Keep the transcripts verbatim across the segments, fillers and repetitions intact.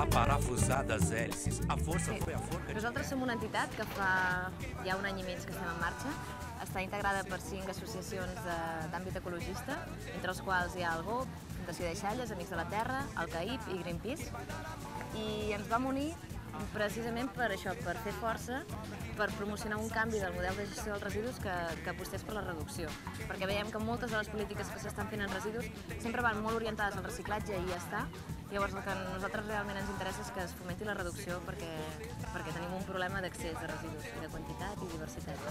parafusadas hélices. A força foi a forca. Nosaltres som una entitat que fa ja un any i mig que estem en marxa. Està integrada per cinc associacions d'àmbit ecologista, entre els quals hi ha el G O P, Fundació d'Eixalles, Amics de la Terra, el C A I P i Greenpeace. I ens vam unir precisament per això, per fer força, per promocionar un canvi del model de gestió dels residus que, que apostés per la reducció. Perquè veiem que moltes de les polítiques que s'estan fent en residus sempre van molt orientades al reciclatge i ja està. Llavors el que a nosaltres realment ens interessa és que es fomenti la reducció perquè, perquè tenim un problema d'accés de residus, i de quantitat i diversitat.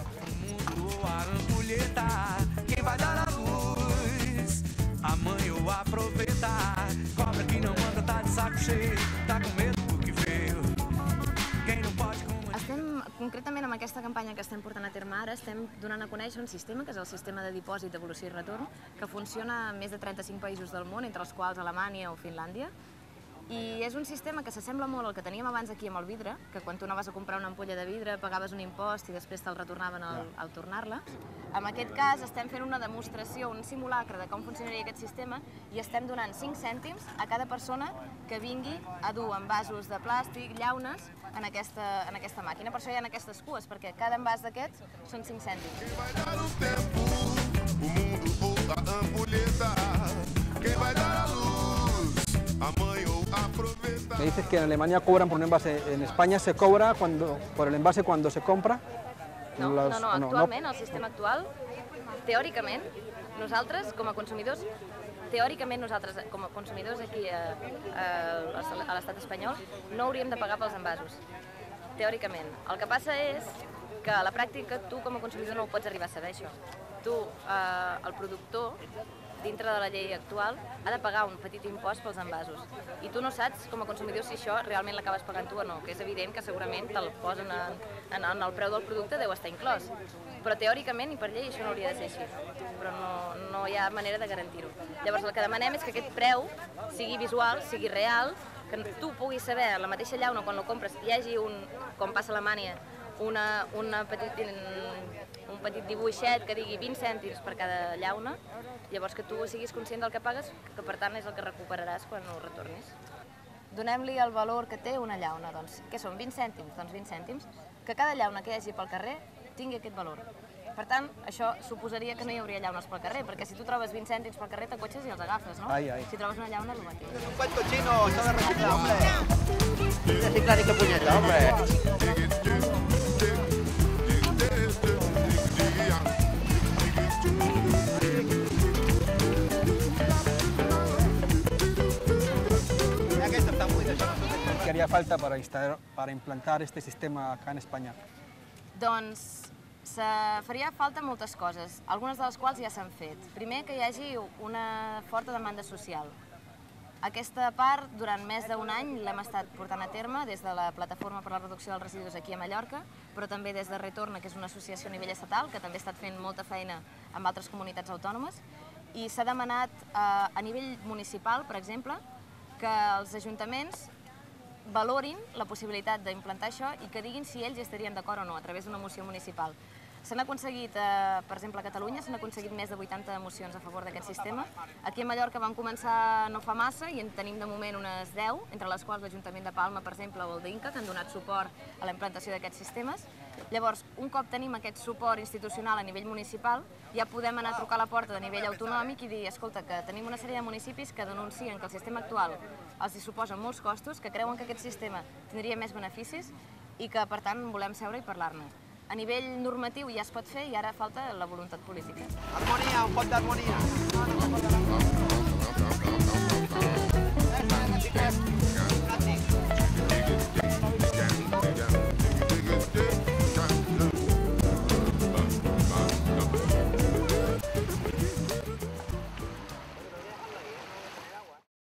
A mãe eu aproveitar, cobra que não manda tá de saco cheio, tá com medo porque veio. Quem não pode com... Estem, concretament amb aquesta campanya que estem portant a terme ara, estem donant a conèixer un sistema, que és el sistema de dipòsit, devolució i retorn, que funciona en més de trenta-cinc països del món, entre els quals Alemanya o Finlàndia. I és un sistema que s'assembla molt al que teníem abans aquí amb el vidre, que quan tu anaves a comprar una ampolla de vidre pagaves un impost i després te'l retornaven al, al tornar-la. En aquest cas estem fent una demostració, un simulacre de com funcionaria aquest sistema i estem donant cinc cèntims a cada persona que vingui a dur envasos de plàstic, llaunes, en aquesta, en aquesta màquina. Per això hi ha aquestes cues, perquè cada envàs d'aquests són cinc cèntims. Me dices que en Alemania cobran por un envase, en España se cobra cuando, por el envase cuando se compra? No, no, no, actualment, el sistema actual, teòricament, nosaltres com a consumidors, teòricament nosaltres com a consumidors aquí a, a, a l'estat espanyol no hauríem de pagar pels envasos, teòricament. El que passa és que a la pràctica tu com a consumidor no ho pots arribar a saber això. Tu, eh, el productor, dintre de la llei actual, ha de pagar un petit impost pels envasos. I tu no saps, com a consumidor, si això realment l'acabes pagant tu o no, que és evident que segurament te'l posen en, en, en el preu del producte, deu estar inclòs. Però teòricament i per llei això no hauria de ser així, però no, no hi ha manera de garantir-ho. Llavors el que demanem és que aquest preu sigui visual, sigui real, que tu puguis saber la mateixa llauna quan la compres, hi hagi un, com passa a Alemanya, una, una petit, un petit dibuixet que digui vint cèntims per cada llauna, llavors que tu siguis conscient del que pagues, que per tant és el que recuperaràs quan ho retornis. Donem-li el valor que té una llauna, doncs, què són, vint cèntims? Doncs vint cèntims, que cada llauna que hi hagi pel carrer tingui aquest valor. Per tant, això suposaria que no hi hauria llaunes pel carrer, perquè si tu trobes vint cèntims pel carrer, t'acotxes i els agafes, no? Ai, ai. Si trobes una llauna, el mateix. És un cuento chino, s'ha de reciclar, hombre. Reciclar ni que punyeta, hombre. ¿Qué haría falta para, instalar, para implantar este sistema acá en España? Doncs faria falta moltes coses, algunes de les quals ja s'han fet. Primer, que hi hagi una forta demanda social. Aquesta part, durant més d'un any, l'hem estat portant a terme des de la Plataforma per la Reducció dels Residus aquí a Mallorca, però també des de Retorna, que és una associació a nivell estatal, que també ha estat fent molta feina amb altres comunitats autònomes, i s'ha demanat a nivell municipal, per exemple, que els ajuntaments valorin la possibilitat d'implantar això i que diguin si ells hi estarien d'acord o no, a través d'una moció municipal. S'han aconseguit, per exemple, a Catalunya, s'han aconseguit més de vuitanta mocions a favor d'aquest sistema. Aquí a Mallorca vam començar no fa massa i en tenim de moment unes deu, entre les quals l'Ajuntament de Palma, per exemple, o el d'Inca, que han donat suport a la implantació d'aquests sistemes. Llavors, un cop tenim aquest suport institucional a nivell municipal, ja podem anar a trucar a la porta de nivell autonòmic i dir, escolta, que tenim una sèrie de municipis que denuncien que el sistema actual els hi suposa molts costos, que creuen que aquest sistema tindria més beneficis i que, per tant, volem seure i parlar-ne. A nivell normatiu ja es pot fer i ara falta la voluntat política. Harmonia, un pot d'harmonia.